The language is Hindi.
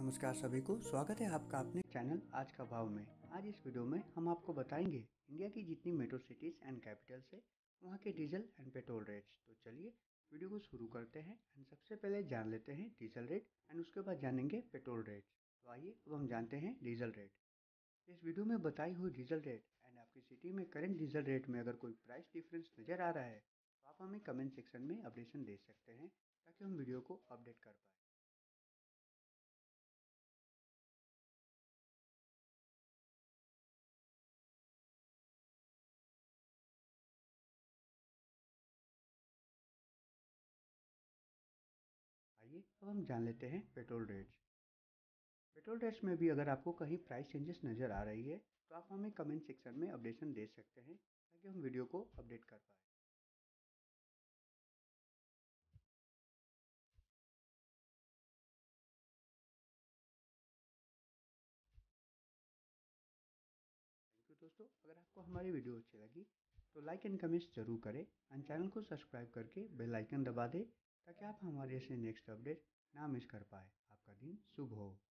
नमस्कार सभी को, स्वागत है आपका अपने चैनल आज का भाव में। आज इस वीडियो में हम आपको बताएंगे इंडिया की जितनी मेट्रो सिटीज़ एंड कैपिटल्स है वहाँ के डीजल एंड पेट्रोल रेट्स। तो चलिए वीडियो को शुरू करते हैं एंड सबसे पहले जान लेते हैं डीजल रेट एंड उसके बाद जानेंगे पेट्रोल रेट्स। तो आइए अब हम जानते हैं डीजल रेट। इस वीडियो में बताई हुई डीजल रेट एंड आपकी सिटी में करंट डीजल रेट में अगर कोई प्राइस डिफरेंस नज़र आ रहा है तो आप हमें कमेंट सेक्शन में अपडेशन दे सकते हैं ताकि हम वीडियो को अपडेट कर पाए। आइए अब हम जान लेते हैं पेट्रोल रेट्स। पेट्रोल रेट्स में भी अगर आपको कहीं प्राइस चेंजेस नज़र आ रही है तो आप हमें कमेंट सेक्शन में अपडेशन दे सकते हैं ताकि हम वीडियो को अपडेट कर पाए। थैंक यू दोस्तों, अगर आपको हमारी वीडियो अच्छी लगी तो लाइक एंड कमेंट्स जरूर करें एंड चैनल को सब्सक्राइब करके बेल आइकन दबा दें ताकि आप हमारे ऐसे नेक्स्ट अपडेट ना मिस कर पाए। आपका दिन शुभ हो।